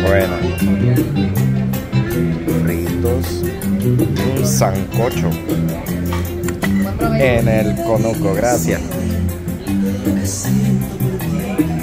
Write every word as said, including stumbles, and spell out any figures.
Bueno, fritos y un sancocho en el conuco. Gracias.